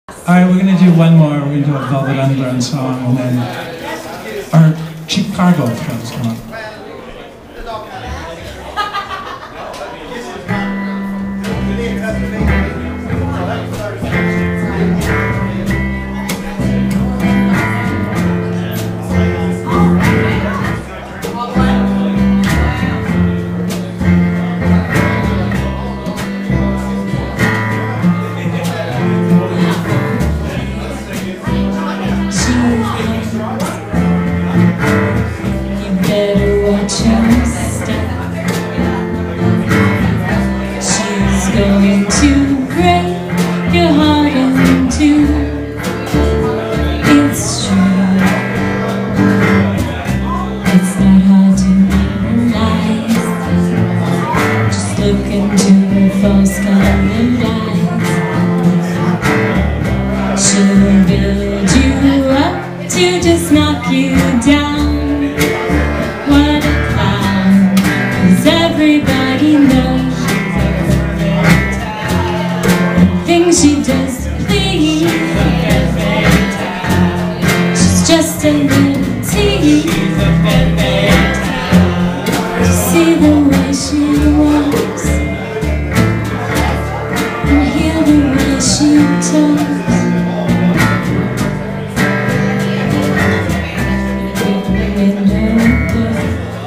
Alright, we're gonna do one more. We're gonna do a Velvet Underground song, and then our Cheap Cargo friends come up. Going to break your heart in two. It's true. It's not hard to realize. Just look into her false colored eyes. She'll build you up to just knock you down. What a clown, 'cause everybody knows she does please. She's just a little tease. See the way she walks and hear the way she talks. With no book,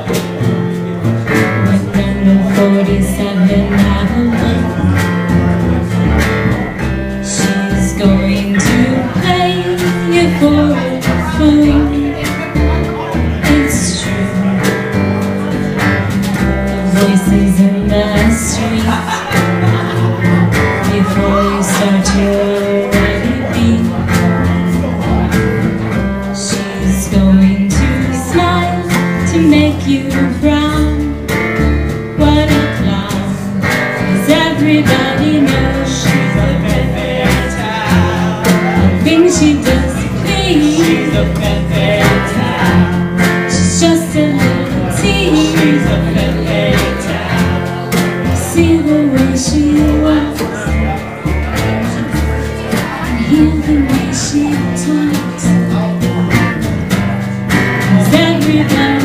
with number 47 Avalon. Going to play you for a fool. It's true. The voices in the street before you start your already beat. She's going to smile to make you frown. What a clown, 'cause everybody knows she's a she does please. She's a Femme Fatale. She's just a little tease. She's a Femme Fatale. See the way she walks and hear the way she talks. 'Cause everybody